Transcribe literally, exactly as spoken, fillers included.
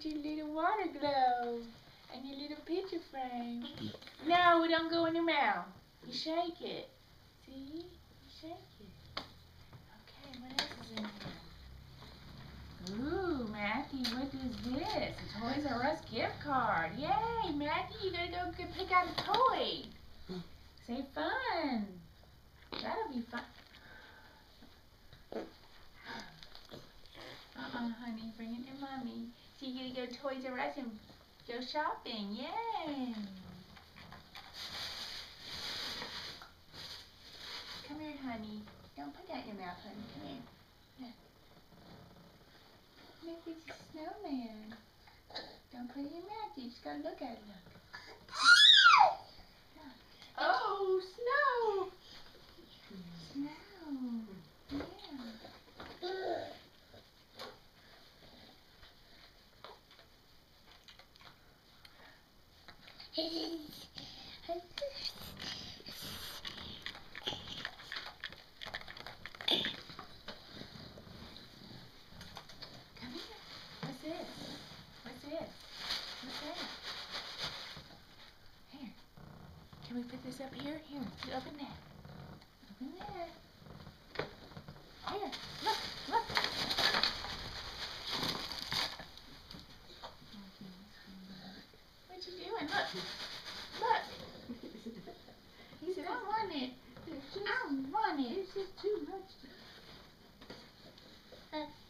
your little water globe and your little picture frame. No, it don't go in your mouth. You shake it. See? You shake it. Okay, what else is in here? Ooh, Matthew, what is this? A Toys R Us gift card. Yay, Matthew, you gotta go get, pick out a toy. Say fun. That'll be fun. Uh-uh, honey, bring it to Mommy. So you gotta go to Toys R Us and go shopping. Yay. Come here, honey. Don't put that in your mouth, honey. Come here. Yeah. Maybe it's a snowman. Don't put it in your mouth. You just gotta look at it. Look. Oh, snow. Snow. Yeah. Come here. What's this? What's this? What's that? Here. Can we put this up here? Here. You open that. Open that. Here. Look. Look. What you doing? Look. Look. He said, I want it. I want it. It's just too much. Uh,